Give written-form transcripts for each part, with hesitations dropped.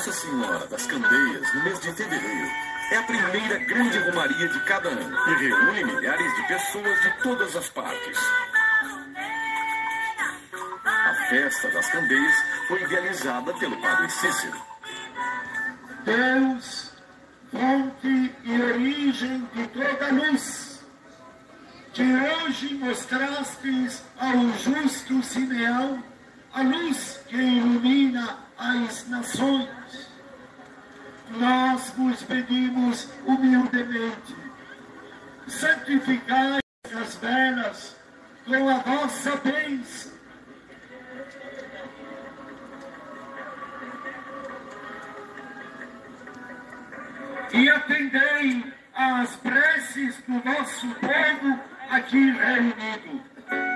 Nossa Senhora das Candeias, no mês de fevereiro, é a primeira grande romaria de cada ano e reúne milhares de pessoas de todas as partes. A festa das Candeias foi idealizada pelo padre Cícero. Deus, fonte e origem de toda luz, que hoje mostrastes ao justo Simeão a luz que ilumina as nações. Nós vos pedimos humildemente, santificai as velas com a vossa bênção. E atendei às preces do nosso povo aqui reunido.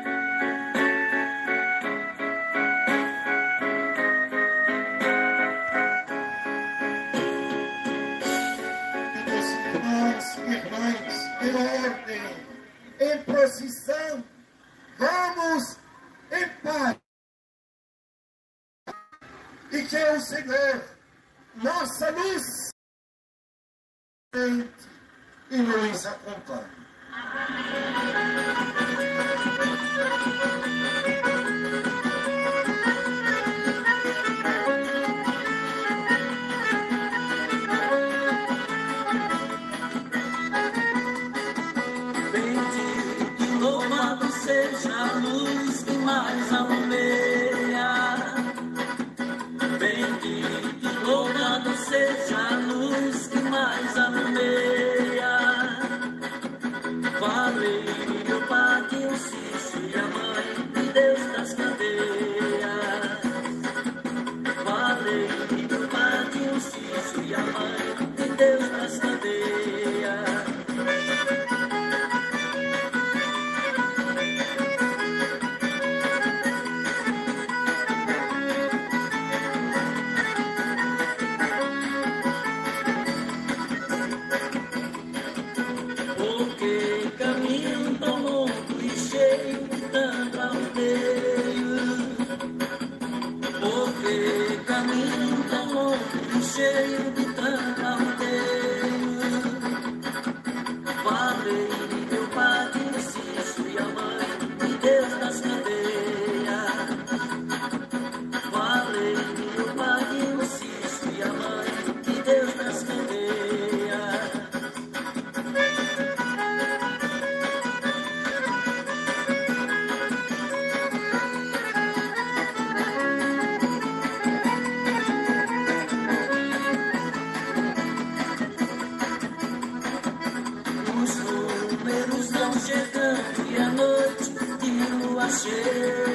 Irmãs, em ordem, em procissão, vamos em paz. E que o Senhor, nossa luz, e nos acompanhe. Seja a luz que mais alumeia. Bendito e louvado seja a luz que mais alumeia. Falei o Padre, o Cício e a Mãe de Deus das Candeias. Falei o Padre, o Cício e a Mãe de Deus das Candeias. Cheio de tanto arrudeio, falei meu Padre Cício e a Mãe de Deus das Candeias. Falei meu Padre Cício e a Mãe de Deus das Candeias. Chegando e a noite de lua cheia.